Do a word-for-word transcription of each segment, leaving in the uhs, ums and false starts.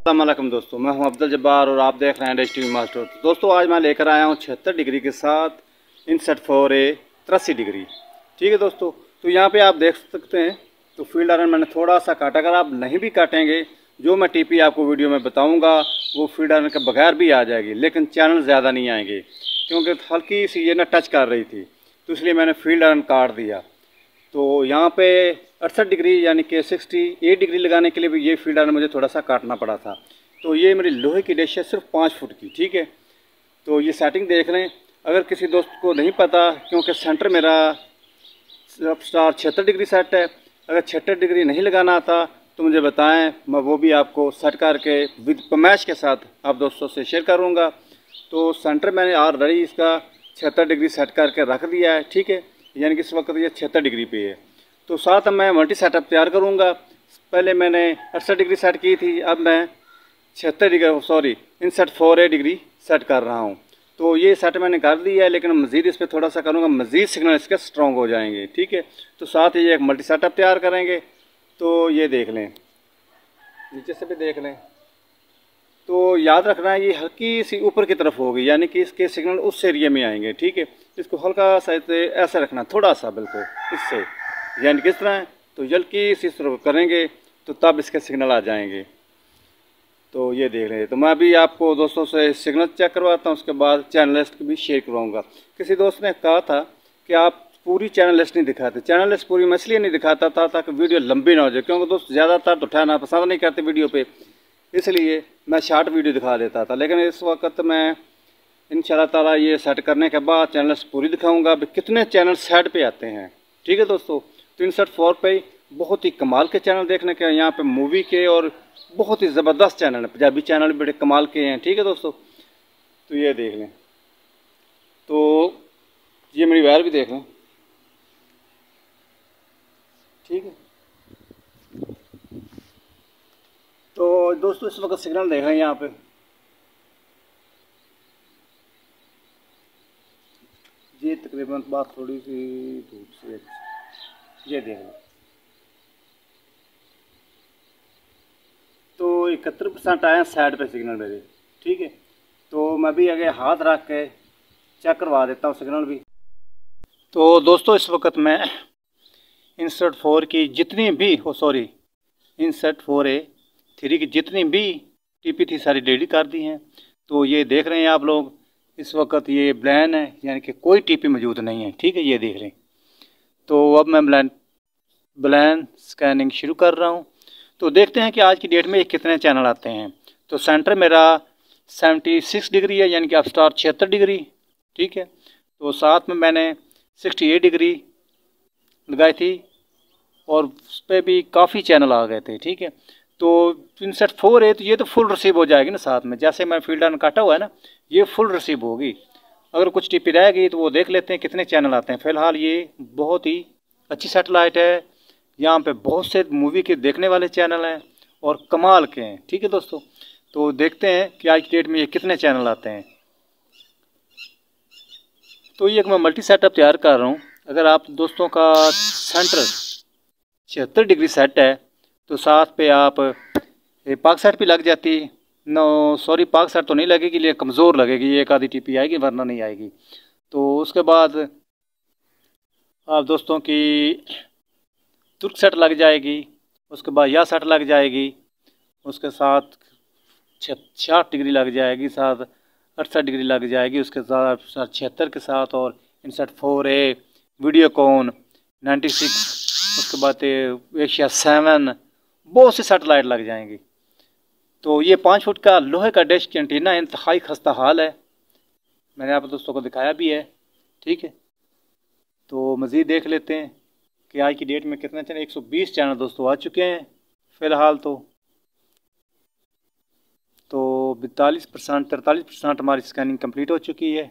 अस्सलामुअलैकुम दोस्तों, मैं हूं अब्दुल जब्बार और आप देख रहे हैं डैश टीवी मास्टर। तो दोस्तों आज मैं लेकर आया हूं छिहत्तर डिग्री के साथ इनसेट फोर ए तिरासी डिग्री। ठीक है दोस्तों, तो यहां पे आप देख सकते हैं तो फील्ड आयरन मैंने थोड़ा सा काटा। अगर आप नहीं भी काटेंगे, जो मैं टीपी आपको वीडियो में बताऊँगा वो फील्ड आयरन के बगैर भी आ जाएगी, लेकिन चैनल ज़्यादा नहीं आएंगे क्योंकि हल्की सी ये ना टच कर रही थी, तो इसलिए मैंने फील्ड आयरन काट दिया। तो यहाँ पे अड़सठ डिग्री यानी कि सिक्सटी एट डिग्री लगाने के लिए भी ये फील्ड आयरन मुझे थोड़ा सा काटना पड़ा था। तो ये मेरी लोहे की डिश है, सिर्फ पाँच फुट की। ठीक है, तो ये सेटिंग देख लें। अगर किसी दोस्त को नहीं पता, क्योंकि सेंटर मेरा स्टार छिहत्तर डिग्री सेट है, अगर छिहत्तर डिग्री नहीं लगाना आता तो मुझे बताएं, मैं वो भी आपको सेट करके विद पमैश के साथ आप दोस्तों से शेयर करूँगा। तो सेंटर मैंने ऑलरेडी इसका छिहत्तर डिग्री सेट करके रख दिया है। ठीक है, यानी कि इस वक्त ये छिहत्तर डिग्री पे है। तो साथ मैं मल्टी सेटअप तैयार करूँगा। पहले मैंने अड़सठ डिग्री सेट की थी, अब मैं छिहत्तर degree sorry INSAT four A degree set कर रहा हूँ। तो ये सेट मैंने कर दिया है, लेकिन मज़ीद इस पर थोड़ा सा करूँगा, मज़ीद सिग्नल इसके स्ट्रॉन्ग हो जाएंगे। ठीक है, तो साथ ही ये एक मल्टी सेटअप तैयार करेंगे। तो ये देख लें, नीचे से भी देख लें। तो याद रखना है ये हल्की सी ऊपर की तरफ होगी, यानी कि इसके सिग्नल उस एरिया में आएंगे। ठीक है, इसको हल्का सा ऐसा रखना, थोड़ा सा बिल्कुल इससे, यानी किस तरह, तो हल्की सी तरफ करेंगे तो तब इसके सिग्नल आ जाएंगे। तो ये देख रहे हैं। तो मैं अभी आपको दोस्तों से सिग्नल चेक करवाता हूँ, उसके बाद चैनल लिस्ट भी शेयर करवाऊँगा। किसी दोस्त ने कहा था कि आप पूरी चैनल लिस्ट नहीं दिखाते। चैनल लिस्ट पूरी मैं इसलिए नहीं दिखाता था ताकि वीडियो लंबी ना हो जाए, क्योंकि दोस्त ज़्यादातर तो उठाना पसंद नहीं करते वीडियो पे, इसलिए मैं शॉर्ट वीडियो दिखा देता था। लेकिन इस वक्त मैं इंशाल्लाह ताला ये सेट करने के बाद चैनल पूरी दिखाऊंगा भी कितने चैनल सेट पे आते हैं। ठीक है दोस्तों, तो इनसेट फोर पे बहुत ही कमाल के चैनल देखने के यहाँ पे मूवी के और बहुत ही ज़बरदस्त चैनल है, पंजाबी चैनल भी बड़े कमाल के हैं। ठीक है दोस्तों, तो ये देख लें। तो ये मेरी वायर भी देख लें। ठीक है, तो दोस्तों इस वक्त सिग्नल देख रहे हैं यहाँ पे, ये तकरीबन बात थोड़ी सी धूप से, ये देख लो। तो इकहत्तर परसेंट आए हैं साइड पे सिग्नल मेरे। ठीक है, तो मैं भी आगे हाथ रख के चेक करवा देता हूँ सिग्नल भी। तो दोस्तों इस वक्त मैं इनसेट फोर की जितनी भी हो sorry INSAT four A three की जितनी भी टीपी थी सारी रेडी कर दी हैं। तो ये देख रहे हैं आप लोग, इस वक्त ये ब्लैन है, यानी कि कोई टीपी मौजूद नहीं है। ठीक है, ये देख रहे हैं। तो अब मैं ब्लैन ब्लैन स्कैनिंग शुरू कर रहा हूँ। तो देखते हैं कि आज की डेट में ये कितने चैनल आते हैं। तो सेंटर मेरा सेवेंटी सिक्स डिग्री है, यानी कि आप स्टार छिहत्तर डिग्री। ठीक है, तो साथ में मैंने सिक्सटी एट डिग्री लगाई थी और उस पर भी काफ़ी चैनल आ गए थे। ठीक है, तो इनसेट फोर है तो ये तो फुल रिसीव हो जाएगी ना साथ में, जैसे मैं फील्ड आयरन काटा हुआ है ना, ये फुल रिसीव होगी। अगर कुछ टिपी रह गई तो वो देख लेते हैं कितने चैनल आते हैं। फ़िलहाल ये बहुत ही अच्छी सैटेलाइट है, यहाँ पे बहुत से मूवी के देखने वाले चैनल हैं और कमाल के हैं। ठीक है दोस्तों, तो देखते हैं कि आज की डेट में ये कितने चैनल आते हैं। तो ये एक मैं मल्टी सेटअप तैयार कर रहा हूँ। अगर आप दोस्तों का सेंटर छिहत्तर डिग्री सेट है तो साथ पे आप पाक सेट भी लग जाती, नो सॉरी पाक सेट तो नहीं लगेगी, लिए कमज़ोर लगेगी, एक आधी टीपी आएगी वरना नहीं आएगी। तो उसके बाद आप दोस्तों की तुर्क सेट लग जाएगी, उसके बाद यह सेट लग जाएगी, उसके साथ छियासठ डिग्री लग जाएगी, साथ अड़सठ डिग्री लग जाएगी, उसके साथ छिहत्तर के साथ और INSAT four A Videocon ninety six, उसके बाद एशिया सेवन, बहुत सी सैटेलाइट लग जाएंगी। तो ये पाँच फुट का लोहे का डिश एंटीना इंतहाई खस्ता हाल है, मैंने आप दोस्तों को दिखाया भी है। ठीक है, तो मज़ीद देख लेते हैं कि आज की डेट में कितने चैनल, एक सौ बीस चैनल दोस्तों आ चुके हैं फ़िलहाल। तो तो बैतालीस परसेंट तरतालीस परसेंट हमारी स्कैनिंग कंप्लीट हो चुकी है।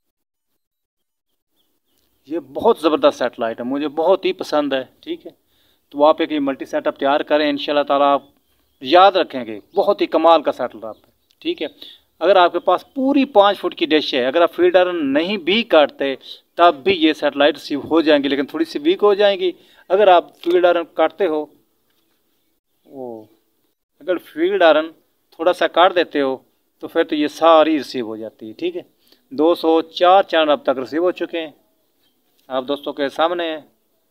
ये बहुत ज़बरदस्त सैटेलाइट है, मुझे बहुत ही पसंद है। ठीक है, तो आप एक ये मल्टी सेटअप तैयार करें, इंशाल्लाह ताला आप याद रखेंगे बहुत ही कमाल का सेटअप है। ठीक है, अगर आपके पास पूरी पाँच फुट की डिश है, अगर आप फील्ड आयरन नहीं भी काटते तब भी ये सैटेलाइट रिसीव हो जाएंगी, लेकिन थोड़ी सी वीक हो जाएंगी। अगर आप फील्ड आयरन काटते हो, ओ अगर फील्ड आयरन थोड़ा सा काट देते हो तो फिर तो ये सारी रिसीव हो जाती है। ठीक है, दो सौ चार चैनल अब तक रिसीव हो चुके हैं, आप दोस्तों के सामने हैं।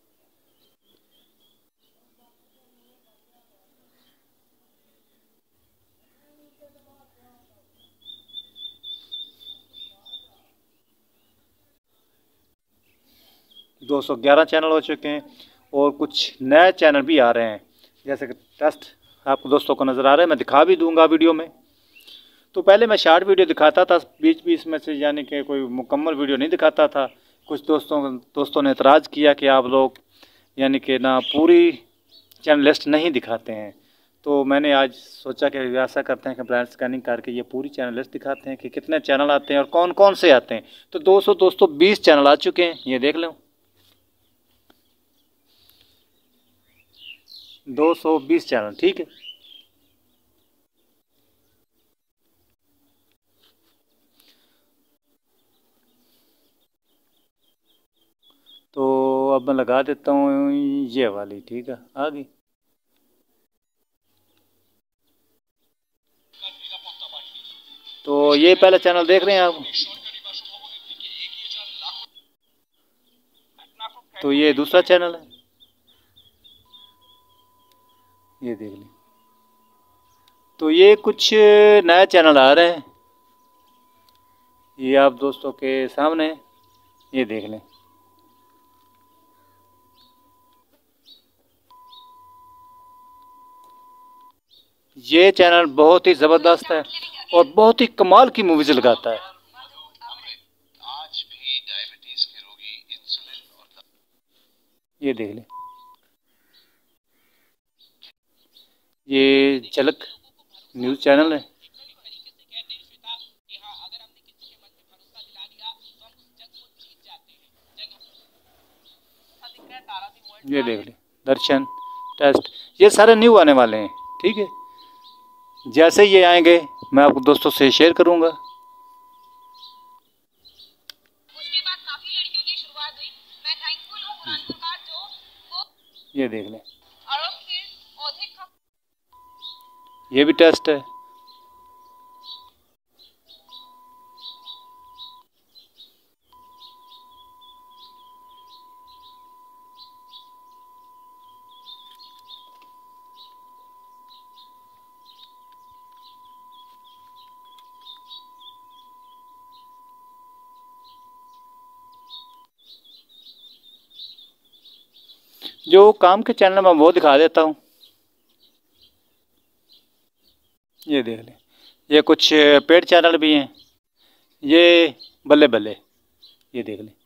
दो सौ ग्यारह चैनल हो चुके हैं और कुछ नए चैनल भी आ रहे हैं, जैसे कि टेस्ट आपको दोस्तों को नज़र आ रहा है, मैं दिखा भी दूंगा वीडियो में। तो पहले मैं शॉर्ट वीडियो दिखाता था बीच बीच में से, यानी कि कोई मुकम्मल वीडियो नहीं दिखाता था। कुछ दोस्तों दोस्तों ने एतराज़ किया कि आप लोग यानी कि ना पूरी चैनल लिस्ट नहीं दिखाते हैं। तो मैंने आज सोचा कि ऐसा करते हैं कि ब्रांड स्कैनिंग करके ये पूरी चैनल लिस्ट दिखाते हैं कि कितने चैनल आते हैं और कौन कौन से आते हैं। तो दोस्तों दोस्तों बीस चैनल आ चुके हैं, ये देख लो, दो सौ बीस चैनल। ठीक है, तो अब मैं लगा देता हूँ ये वाली। ठीक है, आ गई। तो ये पहला चैनल देख रहे हैं आप, तो ये दूसरा चैनल है, ये देख लें। तो ये कुछ नया चैनल आ रहे हैं, ये आप दोस्तों के सामने, ये देख लें। ये चैनल बहुत ही ज़बरदस्त है और बहुत ही कमाल की मूवीज लगाता है। ये देख लें, ये झलक न्यूज़ चैनल है। ये देख लें, दर्शन, टेस्ट, ये सारे न्यू आने वाले हैं। ठीक है, जैसे ये आएंगे मैं आपको दोस्तों से शेयर करूंगा। ये देख लें, ये भी टेस्ट है। जो काम के चैनल मैं वो दिखा देता हूँ, ये देख लें। ये कुछ पेड चैनल भी हैं, ये बल्ले बल्ले, ये देख लें।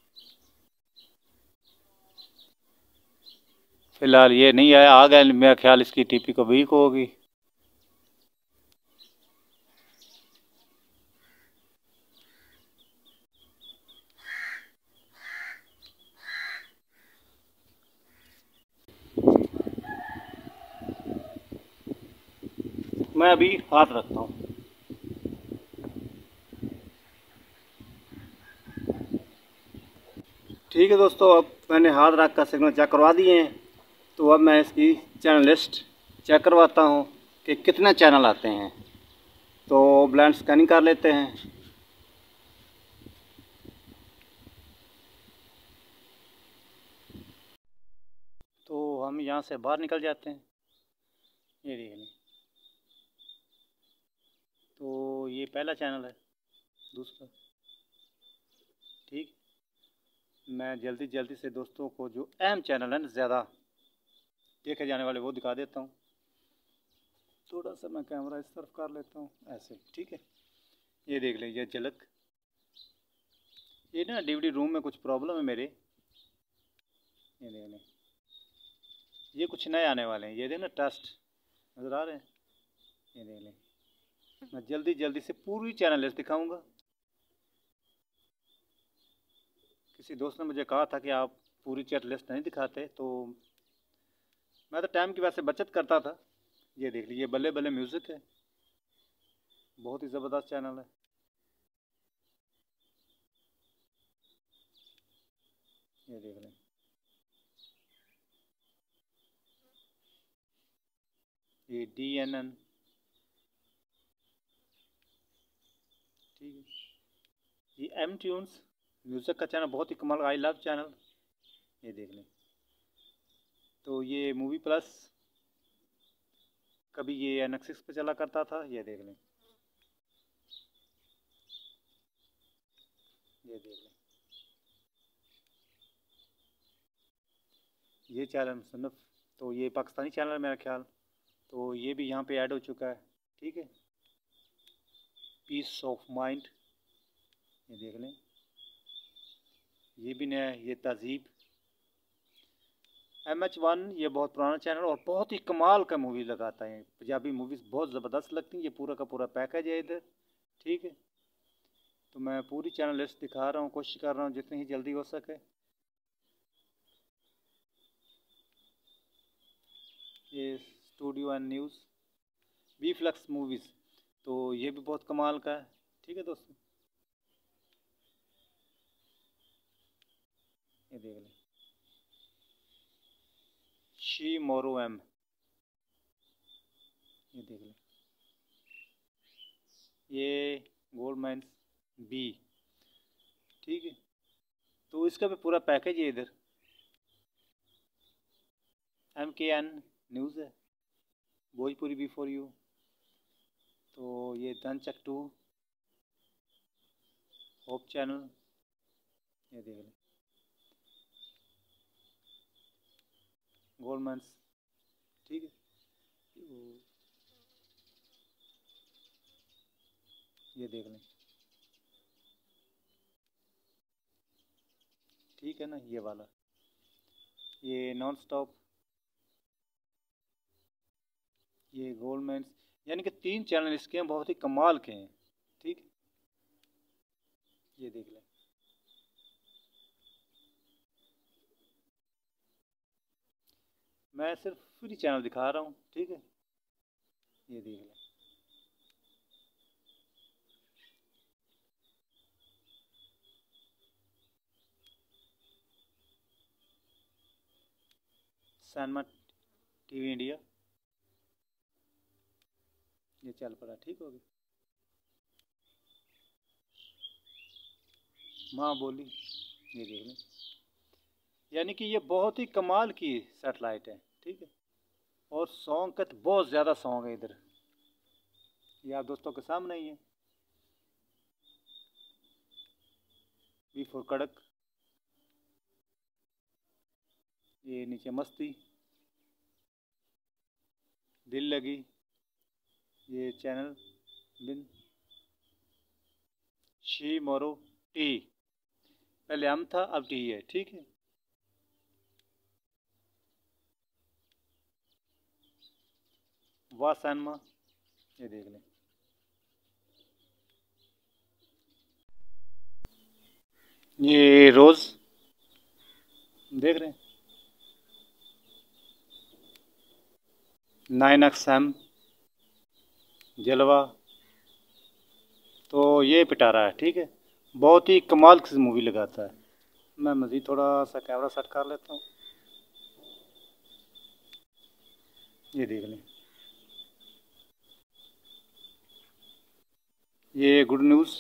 फिलहाल ये नहीं आया, आ गया मेरा ख्याल इसकी टीपी को वीक होगी। मैं अभी हाथ रखता हूँ। ठीक है दोस्तों, अब मैंने हाथ रख कर सिग्नल चेक करवा दिए हैं। तो अब मैं इसकी चैनल लिस्ट चेक करवाता हूँ कि कितने चैनल आते हैं। तो ब्लाइंड स्कैनिंग कर लेते हैं। तो हम यहाँ से बाहर निकल जाते हैं, ये देख लें। तो ये पहला चैनल है, दूसरा। ठीक, मैं जल्दी जल्दी से दोस्तों को जो अहम चैनल है ना, ज़्यादा देखे जाने वाले, वो दिखा देता हूँ। थोड़ा सा मैं कैमरा इस तरफ कर लेता हूँ, ऐसे। ठीक है, ये देख लें, ये झलक। ये ना डीवीडी रूम में कुछ प्रॉब्लम है मेरे, ये देख लें। ये कुछ नए आने वाले हैं, ये देख ना, टेस्ट नज़र आ रहे हैं, ये देख लें। मैं जल्दी जल्दी से पूरी चैनल लिस्ट दिखाऊंगा। किसी दोस्त ने मुझे कहा था कि आप पूरी चैनल लिस्ट नहीं दिखाते, तो मैं तो टाइम की वजह से बचत करता था। ये देख लीजिए, बल्ले बल्ले म्यूज़िक है, बहुत ही ज़बरदस्त चैनल है। ये देख लें, ये डी एन एन, ये एम ट्यून्स म्यूज़िक का चैनल, बहुत ही कमाल, आई लव चैनल, ये देख लें। तो ये मूवी प्लस, कभी ये एन एक्स पे चला करता था, ये देख लें, ये देख लें। ये चैनल मुसन्नफ, तो ये पाकिस्तानी चैनल है मेरा ख्याल, तो ये भी यहाँ पे ऐड हो चुका है, ठीक है। पीस ऑफ माइंड, ये देख लें, ये भी नया है। ये तहजीब, एम एच वन, ये बहुत पुराना चैनल और बहुत ही कमाल का मूवी लगाता है, पंजाबी मूवीज़ बहुत ज़बरदस्त लगती हैं। ये पूरा का पूरा पैकेज है इधर, ठीक है। तो मैं पूरी चैनल लिस्ट दिखा रहा हूँ, कोशिश कर रहा हूँ जितनी ही जल्दी हो सके। ये studio and news, B flux movies, तो ये भी बहुत कमाल का है, ठीक है दोस्तों, ये देख लें। शी मोरो एम, ये देख लें। ये गोल्ड माइंस बी, ठीक है। तो इसका भी पूरा पैकेज है इधर। एम के एन न्यूज़ है, भोजपुरी बी फॉर यू, तो ये धनचक टू, होप चैनल, ये देख लें। गोल्ड माइंस, ठीक है, ये देख लें, ठीक है ना, ये वाला, ये नॉन स्टॉप, ये गोल्ड माइंस, यानी कि तीन चैनल इसके हैं, बहुत ही कमाल के हैं, ठीक है, ये देख लें। मैं सिर्फ फ्री चैनल दिखा रहा हूँ, ठीक है, ये देख लें। सैनमा टीवी इंडिया, ये चल पड़ा, ठीक हो गया। माँ बोली, ये देख लें, यानी कि ये बहुत ही कमाल की सेटेलाइट है, ठीक है। और सॉन्ग का तो बहुत ज़्यादा सॉन्ग है इधर, ये आप दोस्तों के सामने ही है। बी फॉर कड़क, ये नीचे मस्ती, दिल लगी, ये चैनल बिन, शी मोरो टी, पहले हम था अब टी है, ठीक है। वाह सैनमा, ये देख लें। ये रोज़ देख रहे हैं, नाइन एक्स एम, जलवा, तो ये पिटारा है, ठीक है, बहुत ही कमाल की मूवी लगाता है। मैं मज़ीद थोड़ा सा कैमरा सेट कर लेता हूँ, ये देख लें। ये गुड न्यूज़,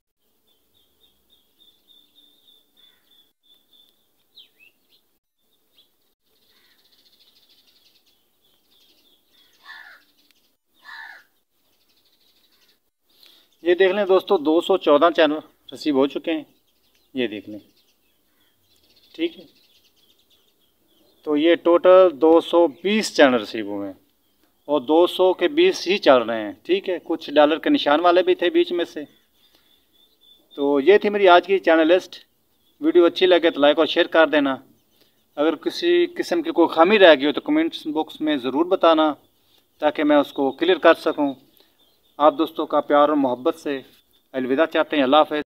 ये देख लें दोस्तों, दो सौ चौदह चैनल रिसीव हो चुके हैं, ये देख लें, ठीक है। तो ये टोटल दो सौ बीस चैनल रिसीव हुए हैं और दो सौ के बीस ही चल रहे हैं, ठीक है। कुछ डॉलर के निशान वाले भी थे बीच में से। तो ये थी मेरी आज की चैनल लिस्ट। वीडियो अच्छी लगे तो लाइक और शेयर कर देना। अगर किसी किस्म की कोई खामी रह गई हो तो कमेंट्स बॉक्स में ज़रूर बताना, ताकि मैं उसको क्लियर कर सकूं। आप दोस्तों का प्यार और मोहब्बत से अलविदा चाहते हैं। अल्लाह हाफ़िज़।